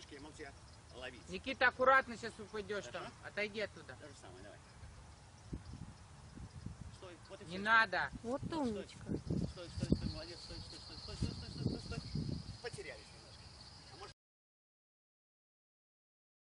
Тяжкие, молча. Лови. Никита, аккуратно сейчас упадешь Хорошо? там. Отойди оттуда. То же самое, давай. Стой, вот и Не все. надо. Вот умничка. Стой, молодец, стой.